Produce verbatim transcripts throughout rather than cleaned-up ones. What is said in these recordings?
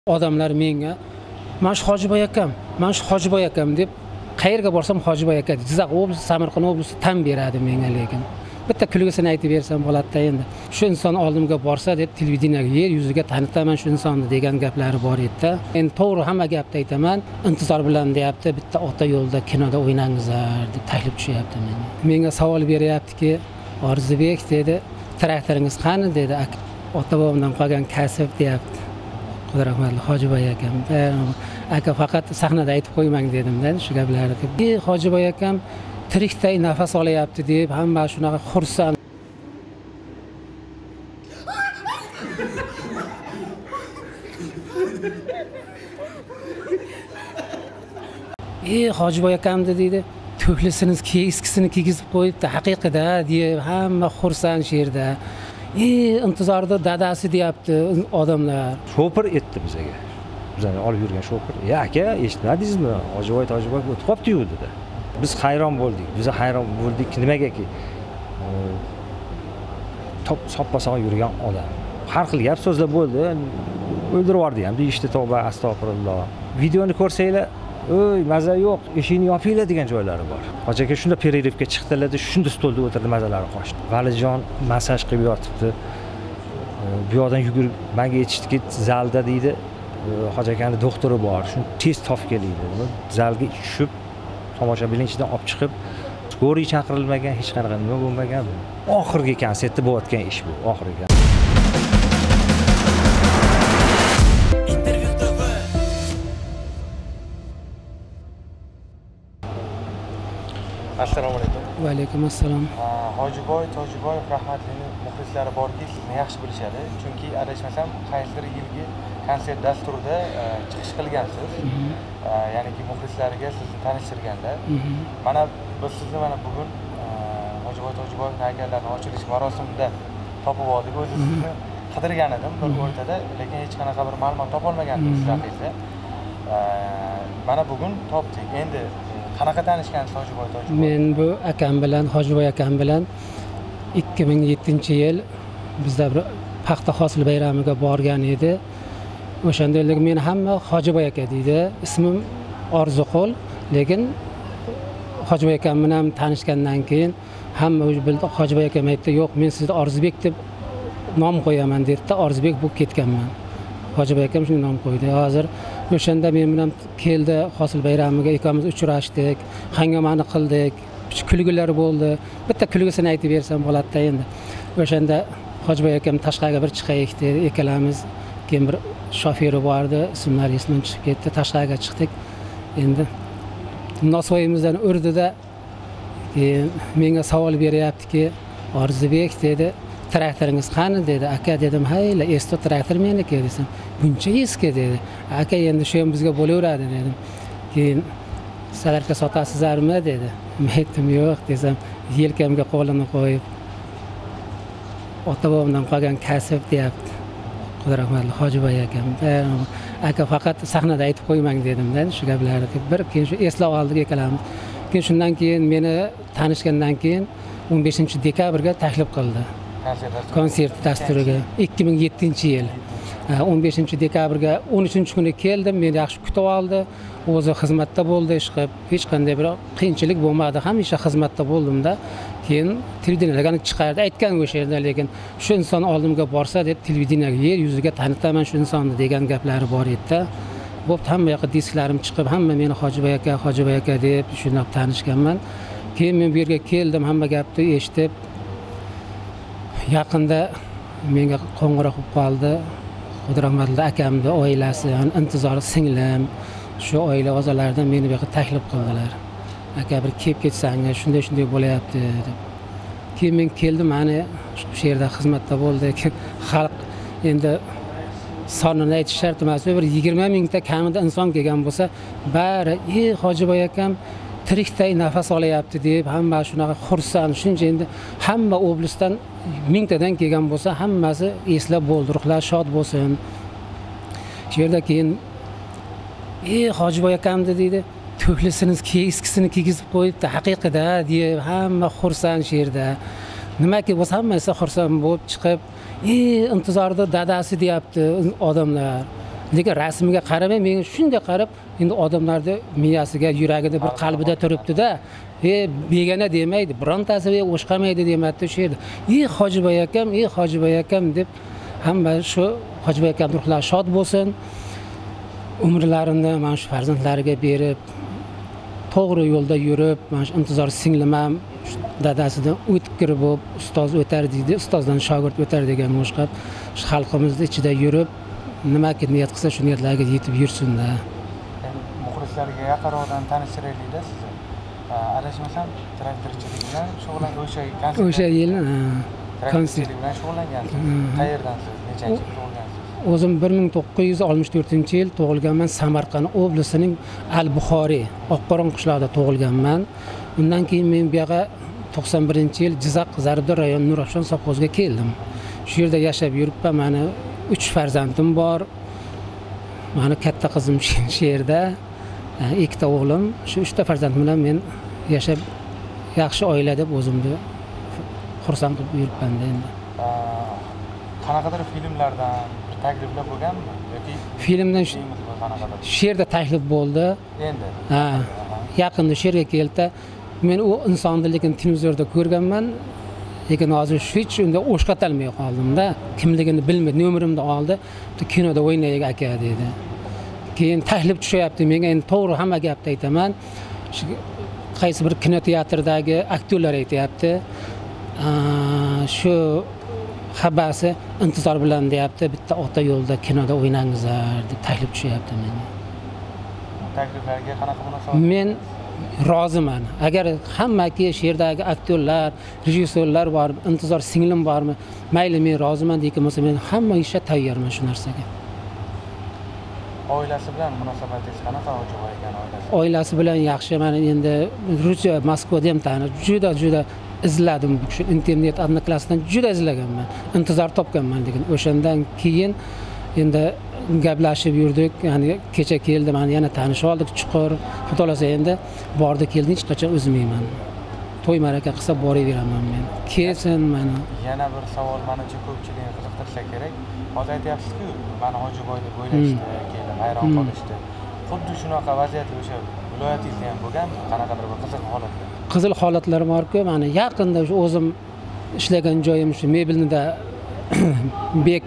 Odamlar menga "Mana shu Hojiboy akam, mana shu Hojiboy akam" deb qayerga borsam Hojiboy aka, Jizzax oblasti, Samarqand oblasti tan beradi menga, lekin bitta kulgisini aytib bersam bo'ladi-da endi. Shu inson oldimga borsa deb televideniyaga, yer yuziga tanitaman shu insonni degan gaplari bor edi-da. Endi to'g'ri hamma gapni aytaman, intizor bilan deyapti, bitta ota yo'lda kinoda o'ynangizlar deb taklif tushyapti menga. Menga savol beryaptiki, "Orzubek" dedi, "Traktoringiz qani?" dedi. Ota bobomdan qolgan kasb deyapti. Xudo rahmatli Hojiboy akam. Aka faqat sahnada aytib qo'ymang dedim-da shu gaplarni. "Ey Hojiboy akam tirikday nafas olyapti" deb hamma shunaqa xursand. "Ey Hojiboy akam" dedi, "To'klisini, eskisini kiygizib qo'yibdi, haqiqida" deb hamma xursand sherda. "Ey intizorda dadasi" deyapti odamlar. Shopir etdi bizga. Bizani olib yurgan shopir. "Ya aka, eshitmadingizmi? Hojiboy Hojiboy o'tib qopti-yu" dedi. Biz hayron bo'ldik. Biz hayron bo'ldik nimagaki? Top soppa-sog'lom yurgan odam. Har xil gap so'zlar bo'ldi. O'ldirib yubordi ham deyishdi, tavba astag'firulloh. Videoni ko'rsanglar, "Oy, maza yo'q, eshikni yopinglar" degan joylari bor. Hoji aka shunda pereirivga chiqdilar, shunda stolda o'tirdi, mazalari qochdi. Valijon massaj qilib yotibdi. Bu yoqdan yugurib menga aytishdiki, "Zalda" deydi, "Hoji akani doktori bor, shuni tez topib keling" dedi. Zalga tushib, tomoshabinning ichidan olib chiqib, skoriy chaqirilmagan, hech qanaqa nima bo'lmagan. Oxirgi konsertda bo'layotgan ish bu, oxirgi. Assalomu alaykum. Va alaykum assalom. Hojiboy Tojiboyev rahmatlining muxlislari borki, sizni yaxshi bilishadi. Chunki adashmasam, qaysidir yilgi konsert dasturida chiqish qilgansiz. Ya'niki muxlislariga sizni tanishtirganda. Mana biz sizni mana bugun Hojiboy Tojiboyevning haykallarning ochilish marosimida topib oldik. O'zi sizni qidirgan edim bir o'rtada, lekin hech qanaqa bir ma'lumot topolmagandim siz haqida. Mana bugun topdik. Endi qanaqa tanishgansiz Hojiboy Tojiboyev? Men bu akam bilan, Hojiboy akam bilan ikki ming yettinchi yil bizda bir paxta hosil bayramiga borgan edi. O'shanda men hamma Hojiboy aka deydi. Ismim Orziqul, lekin Hojiboy akam bilan tanishgandan keyin hamma o'zi bildi. Hojiboy akam aytdi, "Yo'q, men sizni Orzubek deb nom qo'yaman" dedi-da, Orzubek bo'lib ketganman. Hojiboy akam shunday nom qo'ydi. Hozir o'shanda men bilan keldi, hosil bayramiga ikkamiz uchrashdik, hangomani qildik, kulgilar bo'ldi. Bitta kulgisini aytib bersam bo'ladi-da endi. O'shanda Hojiboy akam tashqariga bir chiqaylik dedi, ikkalamiz. Keyin bir shoferi bor edi, ismlari esimdan chiqib ketdi. Tashqariga chiqdik. Endi nosvoyimizdan urdi-da, keyin menga savol beryaptiki, "Orzubek" dedi, "Traktoringiz qani?" dedi. "Aka" dedim, "Hayla, eski traktor meniki" desam, "Buncha eski" dedi. "Aka, endi shu ham bizga bo'laveradi" dedim. Keyin "Salarka sotasizlarmi?" dedi. Men aytdim, "Yo'q" desam, yelkamga qo'lini qo'yib, "Ota bobomdan qolgan kasb" deyapti. Xudo rahmatli Hojiboy akam. Aka faqat sahnada aytib qo'ymang dedim-da shu gaplarni. Bir keyin shu eslab oldik ikkalamiz. Keyin shundan keyin meni tanishgandan keyin o'n beshinchi dekabrga taklif qildi. Konsert dasturiga ikki ming yettinchi yil. o'n beshinchi dekabrga o'n uchinchi kuni keldim, meni yaxshi kutib oldi. O'zi xizmatda bo'ldi, ish qilib, hech qanday bir qiyinchilik bo'lmadi, hamisha xizmatda bo'ldim-da. Keyin televideniyaga chiqardi, aytgan o'sha yerda, lekin shu inson oldimga borsa deb televideniyaga, yer yuziga tanitaman shu insonni degan gaplari bor edi-da. Bo'pti, hamma yoqqa disklarim chiqib, hamma meni Hojiboy aka, Hojiboy aka deb shunday tanishganman. Keyin men bu yerga keldim, hamma gapni eshitib, yaqinda menga qo'ng'iroq qilib qoldi. Xudo rahmatli akamni oilasi, intizor singlim, shu oila a'zolaridan meni bu yoqqa taklif qildilar. "Aka, bir kelib ketsangiz, shunday shunday bo'layapti" deb. Keyin men keldim, mana shu yerda xizmatda bo'ldi. Xalq endi sonini aytish shart emas, bir yigirma mingta kamida inson kelgan bo'lsa, bari "Ey Hojiboy akam tirikday nafas olyapti" deb hamma shunaqa xursand. Shuncha endi hamma oblastdan mingtadan kelgan bo'lsa, hammasi eslab bo'ldi, ruhlar shod bo'lsin. Shu yerda keyin "Ey Hojiboy akam" dedi, "To'klisini, eskisini kiygizib qo'yibdi, haqiqida" deb hamma xursand sherda. Nimaki bo'lsa hammasi xursand bo'lib chiqib, "Ey intizorda dadasi" deyapti odamlar. lekin rasmiga qaramay menga shunday qarab endi odamlarni miyasiga yuragida bir qalbida turibdi-da, e begona demaydi, birontasi ve o'shqamaydi demaydi shu yerda. "Ey Hojiboy akam, ey Hojiboy akam" deb hamma shu Hojiboy akam ruhlari shod bo'lsin. Umrlarini mana shu farzandlariga berib, to'g'ri yo'lda yurib, mana shu intizor singlim ham dadasidan o'tkir bo'lib, ustoz o'tar deydi, ustozdan shogird o'tar degan o'xshab, shu xalqimizning ichida yurib, nimaki niyat qilsa shu niyatlarga yetib yursin-da. Muxlislarga yaqinroqdan tanishtiraylik-da sizni. Adashmasam, traktorchilik bilan shug'ullangan o'sha konsert. O'sha yil traktorchilik bilan shug'ullangansiz. Qayerdansiz? Nechanchi tug'ilgansiz? O'zim bir ming to'qqiz yuz oltmish to'rtinchi yil tug'ilganman. Samarqand oblasining Al-Buxoriy, Oqqo'ron qishlog'ida tug'ilganman. Undan keyin men bu yerga to'qson birinchi yil Jizzax Zardo'r rayoni Nurafshon sovxozga keldim. Shu yerda yashab yuribman. Meni uch farzandim bor. Meni katta qizim shu yerda, ikkita o'g'lim. Shu uchta farzand bilan men yashab yaxshi oila deb o'zimni xursand qilib yuribman endi. Qanaqadir filmlardan takliflar bo'lganmi yoki filmdan shu yerda taklif bo'ldi. Endi. Ha, yaqinda shu yerga keldi. Men u insonni lekin televizorda ko'rganman. Lekin hozir hech unda o'shqatalmay qoldim-da. Kimligini bilmaydi, nomerimni oldi. Kinoda o'ynaylik aka dedi. Keyin taklif tushyapti menga. Endi to'g'ri hamma gapni aytaman. Shu qaysi bir kinoteatrdagi aktyorlar aytayapti. Shu xabarsi intizor bilan deyapti, bitta ota yo'lda kinoda o'ynangizlar deb taklif tushyapti menga. Takliflarga qanaqa munosabat? Men roziman. Agar hammaki shu yerdagi aktyorlar, rejissyorlar bor, intizor singlim bormi, mayli men roziman degan bo'lsa, men hamma ishga tayyorman shu narsaga. Oilasi bilan munosabatingiz qanaqa Hojiboy aka oilasi? Oilasi bilan yaxshi. Men endi Rusiya, Moskvada ham tani juda juda izladim. Shu internet odnoklassdan juda izlaganman. Intizor topganman degan. O'shandan keyin endi gaplashib yurdik. Ya'ni kecha keldi, meni yana tanishib oldik chuqur. Xudolasa endi bordi keldi, hech qachon o'zmayman. To'y maraka qilsa boraveraman men. Kelsin mana. Yana bir savol menimcha ko'pchilikni qiziqtirsa kerak. Hozir aytyapsiz-ku, meni Hojiboyni bo'ylashdi, keldi, hayron qolishdi. Xuddi shunaqa vaziyatlar o'sha viloyatingizda ham bo'lganmi? Qanaqadir bir qiziq holatlar? Qiziq holatlar bor-ku, mana yaqinda o'sha o'zim ishlagan joyim shu mebelnida Bek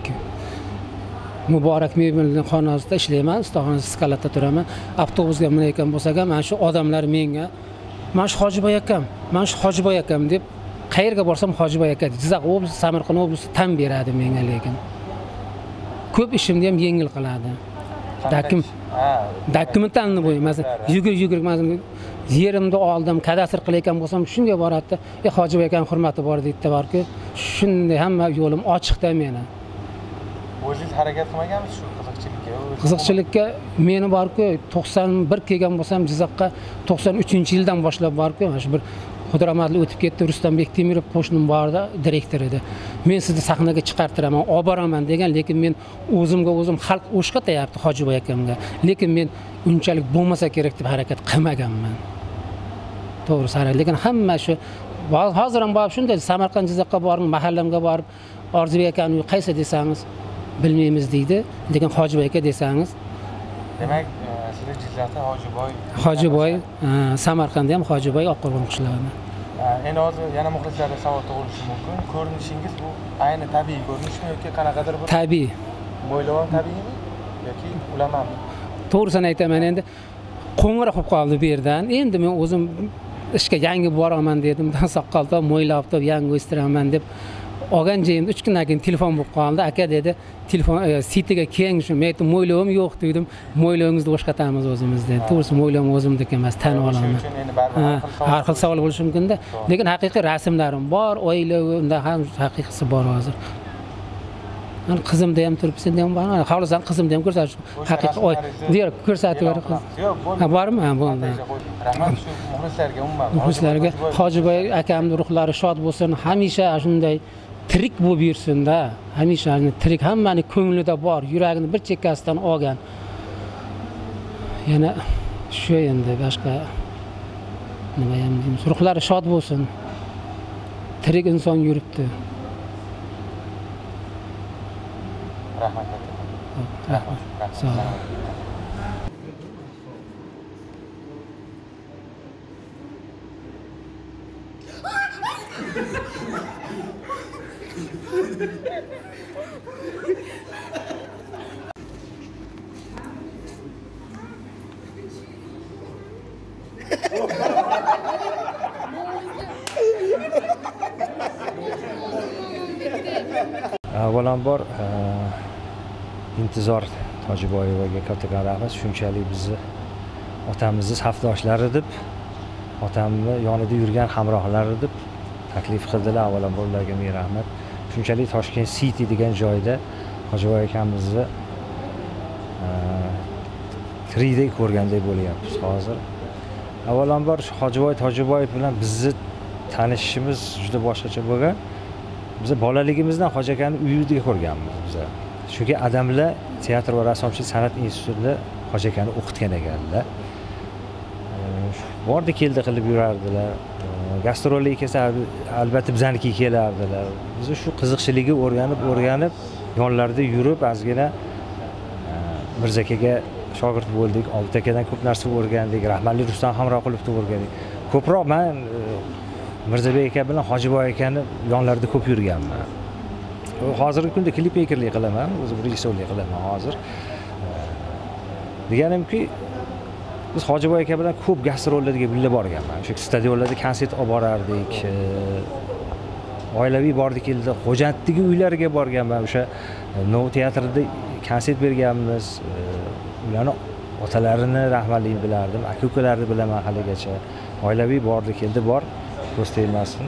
Muborak mebelning xonasida ishlayman, ustaxonasi skalatda turaman. Avtobusga minayotgan bo'lsak ham, mana shu odamlar menga "Mana shu Hojiboy akam, mana shu Hojiboy akam" deb qayerga borsam Hojiboy aka, Jizzax oblasi, Samarqand oblasi tan beradi menga lekin. Ko'p ishimni ham yengil qiladi. Dakim dokumentlarni bo'ymas. Yugur-yugur yerimni oldim, kadastr qilayotgan bo'lsam shunga boradi. "Ey Hojiboy akam hurmati bor" deydi borku. Shunday hamma yo'lim ochiqda meni. O'zingiz harakat qilmaganmisiz shu qiziqchilikka? Qiziqchilikka meni borku, to'qson bir kelgan bo'lsam Jizzaxga to'qson uchinchi yildan boshlab borku, mana shu bir Xudoramadli o'tib ketdi, Rustanbek Temirov qo'shnim borda, direktor edi. Men sizni sahnaga chiqartiraman, olib boraman degan, lekin men o'zimga o'zim xalq o'shqatayapti Hojiboy akamga. Lekin men unchalik bo'lmasa kerak deb harakat qilmaganman. To'g'ri sara, lekin hamma shu hozir ham borib shunday Samarqand Jizzaxga borib, mahallamga borib, Orzubek akani qaysi desangiz bilmaymiz deydi, lekin Hojiboy aka desangiz. Demak, sizlar Jizzaxda Hojiboy, Hojiboy, Samarqandda ham Hojiboy, Oqqo'ron qishlog'ida. Endi hozir yana muxlislarda savol tug'ilishi mumkin. Ko'rinishingiz bu ayni tabiiy ko'rinishmi yoki qanaqadir bir tabiiy. Bo'ylab ham tabiiymi yoki ulamami? To'g'risini aytaman, endi qo'ng'iroq qilib qoldi bu yerdan. Endi men o'zim ishga yangi boraman dedim, soqqolda mo'ylab turib yangi o'stiraman deb olgan joyimda uch kundan keyin telefon bo'lib qoldi. Aka dedi, telefon sitiga keng shu. Men aytdim, mo'ylovim yo'q dedim. Mo'ylovingizni o'shqatamiz o'zimiz dedi. To'g'risi mo'ylovim o'zimniki emas, tan olaman. Har xil savol bo'lishi mumkin-da. Lekin haqiqiy rasmlarim bor, oilavimda ham haqiqisi bor hozir. Men qizimda ham turibsizda ham bor. Xohlasan qizimda ham ko'rsatish. Haqiqiy oy, diyor ko'rsatib ber qiz. Yo'q, bo'ldi. Bormi? Ha, bo'ldi. Rahmat shu muxlislarga umuman. Muxlislarga Hojiboy akamning ruhlari shod bo'lsin, hamisha shunday tirik bo'lib yursin-da. Hamisha tirik, hammani ko'nglida bor, yuragini bir chekkasidan olgan. Yana shu endi boshqa nima ham deymiz. Ruhlari shod bo'lsin. Tirik inson yuribdi. Rahmat. Rahmat. Sog' bo'ling. Avvalambor intizor Tojiboyevaga kattakon rahmat. Shunchalik bizni otamizni safdoshlari deb, otamni yonida yurgan hamrohlari deb taklif qildilar. Avvalambor ularga ming rahmat. Shunchalik Toshkent City degan joyda Hojiboy akamizni tiridek ko'rgandek bo'lyapmiz hozir. Avvalambor Hojiboy Tojiboyev bilan bizni tanishishimiz juda boshqacha bo'lgan. Biz bolaligimizdan Hoji akani uyida ko'rganmiz biz. Chunki adamlar teatr va rassomchilik san'at institutida Hoji akani o'qitgan ekanlar. Bordi keldi qilib yurardilar. Gastrolga kelsa albatta bizanikiga kelardilar. Biz shu qiziqchiligi o'rganib, o'rganib yonlarida yurib, ozgina Mirza akaga shogird bo'ldik. Obid akadan ko'p narsa o'rgandik. Rahmatli Rustam Hamroqulovni o'rgandik. Ko'proq men Mirzabek aka bilan Hojiboy akani yonlarida ko'p yurganman. Hozirgi kunda klip mekerlik qilaman, o'zim rejissyorlik qilaman hozir. Deganimki, biz Hojiboy aka bilan ko'p gastrollarga birga borganman. O'sha stadionlarda konsert olib borardik. Oilaviy bordik keldi. Xo'jandagi uylariga borganman. O'sha Nov teatrida konsert berganmiz. Ularni otalarini rahmatli bilardim, aka-ukalarini bilaman haligacha. Oilaviy bordi keldi bor. Ko'z tegmasin.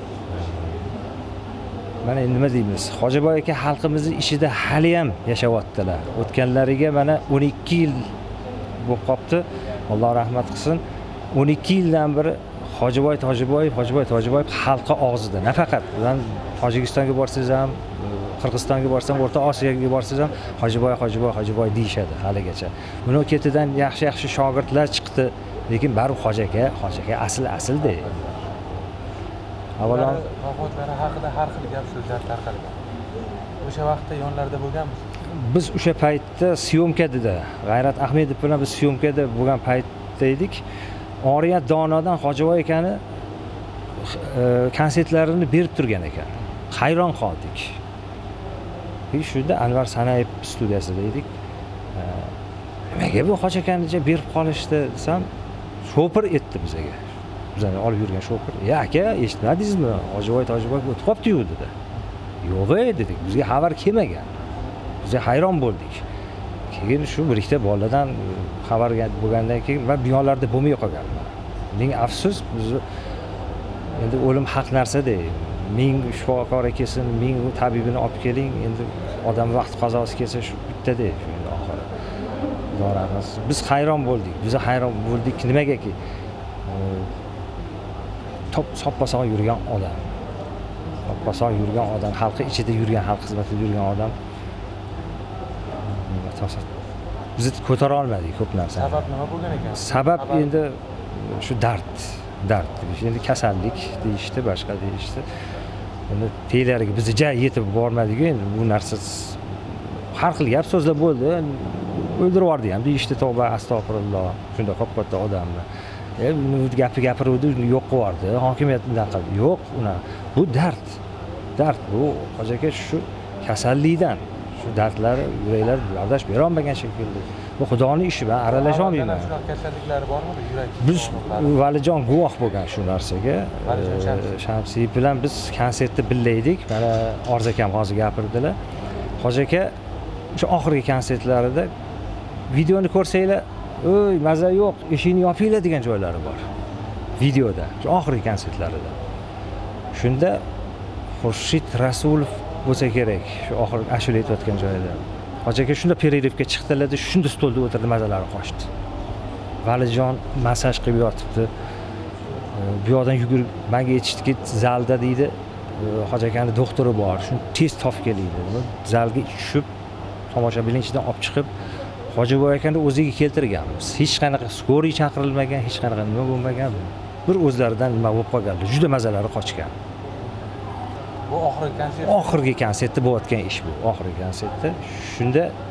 Mana endi nima deymiz? Hojiboy aka xalqimizning ichida hali ham yashayaptilar. O'tganlariga mana o'n ikki yil bo'lib qopti. Alloh rahmat qilsin. o'n ikki yildan beri Hojiboy Tojiboyev, Hojiboy Tojiboyev xalqi og'zida. Nafaqat bilan Tojikistonga borsangiz ham, Qirg'izistonga borsam, O'rta Osiyoga borsangiz ham Hojiboy, Hojiboy, Hojiboy deyishadi haligacha. Buni ketidan yaxshi-yaxshi shogirdlar chiqdi, lekin baribir Hoji aka, Hoji aka asl asl-da. Avvalo vafotlari haqida har xil gap so'zlar tarqalgan. O'sha vaqtda yonlarida bo'lganmiz. Biz o'sha paytda syomkada, G'ayrat Ahmedov bilan biz syomkada bo'lgan paytda edik. Oriyat Donodan Hojiboy akani konsertlarini berib turgan ekan. Hayron qoldik. Shunda Anvar Sanayev studiyasida edik. Nimaga bu Hoji akaniga berib qolishdi desam, shopir etdi bizga. Bizani olib yurgan shopir. "Ya aka, eshitmadingizmi? Hojiboy Tojiboyev o'tib qopti-yu" dedi. "Yo'q-ey" dedik. Bizga xabar kelmagan. Biz hayron bo'ldik. Keyin shu bir ikkita boladan xabar bo'lgandan keyin men binolarda bo'lmay qolganman. Ming afsus, biz endi o'lim haq narsa-da. Ming shifokor kelsin, ming tabibini olib keling, endi odam vaqt qazosi kelsa shu bitta-da endi oxiri. Xudo rahmat. Biz hayron bo'ldik. Biz hayron bo'ldik nimagaki? Top soppa-sog' yurgan odam. Soppa-sog' yurgan odam, xalqi ichida yurgan, xalq xizmatida yurgan odam. Biz ko'tara olmadik ko'p narsani. Sabab nima bo'lgan ekan? Sabab endi shu dard, dard. Endi kasallik deyishdi, boshqa deyishdi. Endi teylariga biz ja yetib bormadik endi bu narsa har xil gap so'zlar bo'ldi. O'ldirib yubordi ham deyishdi, tavba astag'firulloh. Shunda qop katta odamni. E, gapi gapiruvdi, yo'q qildi. Hokimiyat bunday qildi. Yo'q, una. Bu dard. Dard bu Hoji aka shu kasallikdan shu dardlari, yuraklar bardosh bera olmagan shekilli. Bu Xudoning ishi, men aralasha olmayman. Shunaqa kasalliklari bormi? Yurak. Biz Valijon guvoh bo'lgan shu narsaga. Shamsiy bilan biz konsertda birga edik. Mana Orz akam hozir gapirdilar. Hoji aka o'sha oxirgi konsertlarida videoni ko'rsanglar, "Oy, maza yo'q, eshikni yopinglar" degan joylari bor. Videoda, shu oxirgi konsertlarida. Shunda Xurshid Rasulov bo'lsa kerak, shu oxirgi ashula aytayotgan joyida. Hoji aka shunda pereridga chiqdilar-da, shunda stolda o'tirdi, mazalari qochdi. Valijon massaj qilib yotibdi. Bu yoqdan yugurib menga aytishdiki, zalda deydi, Hoji akaning doktori bor, shuni tez topib keling dedi. Zalga tushib, tomoshabinning ichidan olib chiqib, Hojiboy akani o'ziga keltirganmiz. Hech qanaqa skoriy chaqirilmagan, hech qanaqa nima bo'lmagan. Bir o'zlaridan nima bo'lib qolganlar, juda mazalari qochgan. Bu oxirgi konsert. Oxirgi konsertda bo'layotgan ish bu, oxirgi konsertda. Shunda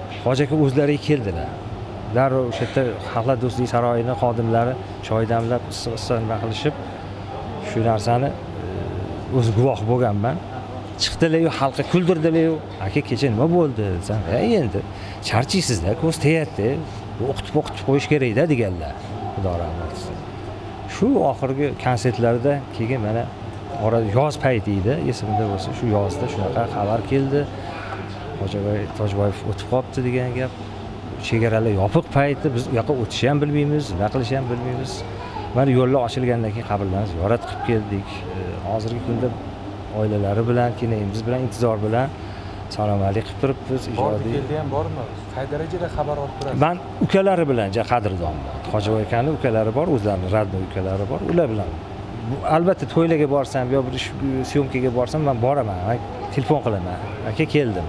Hoji aka o'zlariga keldilar. Darrov o'sha yerda Xalqlar do'stligi saroyini xodimlari choy damlab, issiq-issiq nima qilishib, shu narsani o'zi guvoh bo'lganman. Chiqdilar-yu, xalqqa kuldirdilar-yu, aka kecha nima bo'ldi desam, "Ha, endi charchaysizda, ko'z tegadi, o'qitib-o'qitib qo'yish kerak-da" deganlar. Xudo rahmat qilsin. Shu oxirgi konsertlarda keyin mana orada yoz payti edi, esimda bo'lsa, shu yozda shunaqa xabar keldi. Hojiboy Tojboyev o'tib qolibdi degan gap. Chegaralar yopiq payti, biz u yoqqa o'tish ham bilmaymiz, nima qilish ham bilmaymiz. Mana yo'llar ochilgandan keyin qabrlarni ziyorat qilib keldik. Hozirgi kunda oilalari bilan, kelinimiz bilan intizor bilan salom-alik qilib turibmiz. Ijodiy keldi ham bormi? Qay darajada xabar olib turasiz? Men ukalari bilan ja qadrdonman. Hojiboy akaning ukalari bor, o'zlarining radniy ukalari bor. Ular bilan albatta to'ylarga borsam yo bir syomkaga borsam men boraman. Telefon qilaman. Aka keldim.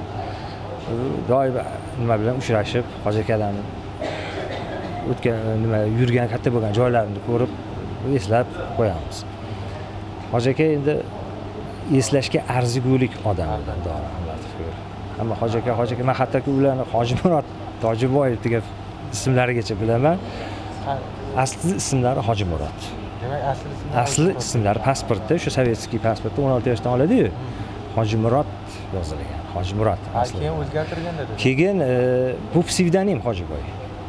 Doim nima bilan uchrashib, Hoji akalarni o'tgan nima yurgan katta bo'lgan joylarini ko'rib, eslab qo'yamiz. Hoji aka endi eslashga arzigulik odam, Xudo rahmat ko'r. Hamma Hoji aka, Hoji aka, men hattoki ularni Hojimurod Tojiboyev degan ismlarigacha bilaman. Asli ismlari Hojimurod. Demak, asli ismi asli ismlari pasportda, o'sha sovetskiy pasportda o'n olti yoshdan oladi-yu. Hojimurod yozilgan. Hojimurod asli. Keyin o'zgartirgan dedi. Keyin bu psevdonim Hojiboy.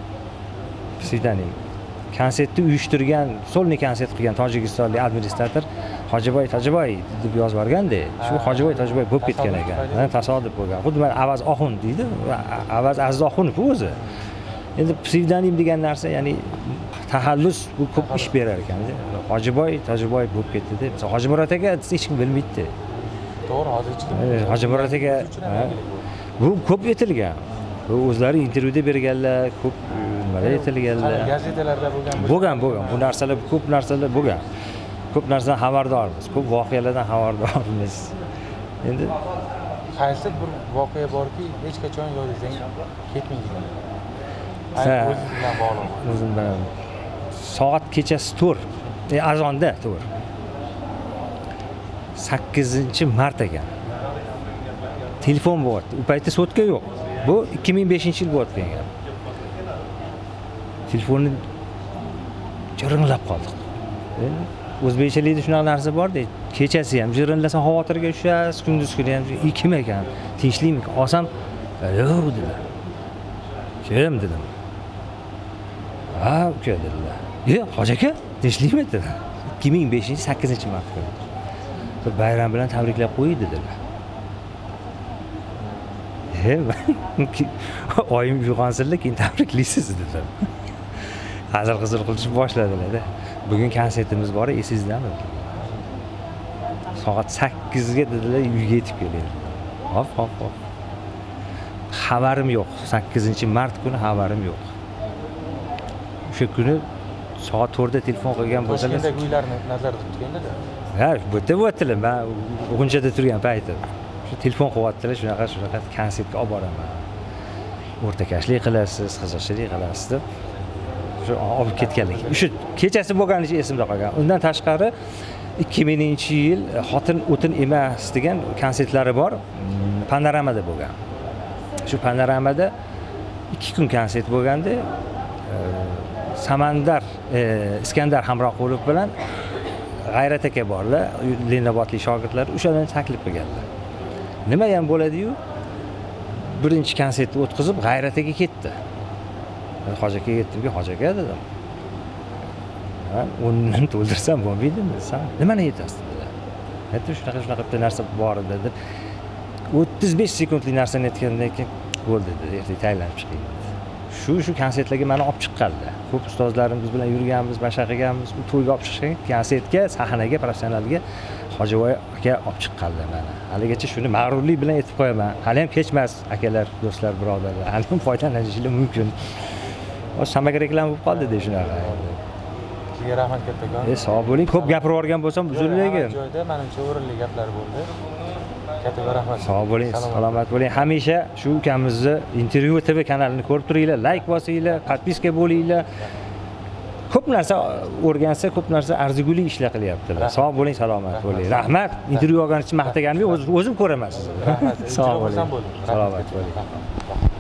Psevdonim. Konsertni uyushtirgan, solni konsert qilgan tojikistonlik administrator Hojiboy Tojiboy deb yozib yuborganda, shu Hojiboy Tojiboy bo'lib ketgan ekan. Mana tasodif bo'lgan. Xuddi mana Avaz Oxun deydi, Avaz Azizoxunov o'zi. Endi psevdonim degan narsa, ya'ni taxallus bu ko'p ish berar ekan. Hojiboy Tojiboy bo'lib ketdi deb. Masalan, Hojimurod aka hech kim bilmaydi. To'g'ri, hozir hech kim. Hojimurod aka bu ko'p aytilgan. Bu o'zlari intervyuda berganlar, ko'p nimalar aytilganlar. Gazetalarda bo'lgan. Bo'lgan, bo'lgan. Bu narsalar ko'p narsalar bo'lgan. Ko'p narsadan xabardormiz, ko'p voqealardan xabardormiz. Endi qaysi bir voqea borki, hech qachon yodingizdan ketmaydi. Ha, o'zingiz bilan bog'liq. O'zim bilan. Soat kechasi to'rt, e, azonda to'rt. sakkizinchi mart ekan. Telefon bo'lyapti. U paytda sotka yo'q. Bu ikki ming beshinchi yil bo'layotgan gap. Telefonni jiringlab qoldik. O'zbekchilikda shunaqa narsa bor-da, kechasi ham jirinlasa xavotirga tushasiz, kunduz kuni ham kim ekan, tinchlikmi? Olsam, "Yo'q" dedilar. "Kim?" dedim. "Ha, uka" dedilar. "Yo'q, Hoji aka, tinchlikmi?" dedilar. ikki ming beshinchi sakkizinchi mart kuni. Bayram bilan tabriklab qo'y dedilar. Hem oyim uyg'onsinlar, keyin tabriklaysiz dedilar. Hazil-qizil qilishib boshladilar-da. Bugun konsertimiz bor, esingizdami? Soat sakkizga dedilar, uyga yetib keling. Hop, hop, hop. Xabarim yo'q. sakkizinchi mart kuni xabarim yo'q. O'sha kuni soat to'rtda telefon qilgan bo'lsalar, Toshkentdagi uylarni nazarda tutganda-da. Ha, bu yerda bo'tdilar. Men G'unchada turgan paytim. Shu telefon qilyaptilar, shunaqa shunaqa konsertga olib boraman. O'rtakashlik qilasiz, qiziqchilik qilasiz deb shu olib ketganlik. O'sha kechasi bo'lganicha esimda qolgan. Undan tashqari ikki mingchi yil Xotin o'tin emas degan konsertlari bor. Panoramada bo'lgan. Shu panoramada ikki kun konsert bo'lganda Samandar Iskandar Hamroqulov bilan G'ayrat aka borlar, Lenobodlik shogirdlar o'shadan taklif qilganlar. Nima ham bo'ladi-yu? Birinchi konsertni o'tkazib G'ayrat aka ketdi. Men Hoji akaga aytdimki, "Hoji aka" dedim. "Men o'nni to'ldirsam bo'lmaydimi?" desam, "Nimani aytasiz?" dedilar. Aytdim, "Shunaqa shunaqa bitta narsa bor edi" deb. o'ttiz besh sekundlik narsani aytgandan keyin bo'ldi dedi, ertaga tayyorlanib chiqing dedi. Shu shu konsertlarga meni olib chiqqanlar. Ko'p ustozlarimiz bilan yurganmiz, mashq qilganmiz. U to'yga olib chiqishgan, konsertga, sahnaga, professionalga Hojiboy aka olib chiqqanlar meni. Haligacha shuni mag'rurlik bilan aytib qo'yaman. Hali ham kechmas, akalar, do'stlar, birodarlar. Hali ham foydalanishingiz mumkin. O samaga reklama bo'lib qoldi dedi shunaqa. Sizga rahmat kattakon. E, sog' bo'ling. Ko'p gapirib yuborgan bo'lsam uzr-lekin. Joyda menimcha o'rinli gaplar bo'ldi. Katta rahmat. Sog' bo'ling, salomat bo'ling. Hamisha shu ukamizni Intervyu T V kanalini ko'rib turinglar, like bosinglar, podpiska bo'linglar. Ko'p narsa o'rgansa, ko'p narsa arzigulik ishlar qilyaptilar. Sog' bo'ling, salomat bo'ling. Rahmat. Intervyu olganingiz uchun maqtaganimni o'zim ko'raman sizni. Sog' bo'ling. Salomat bo'ling.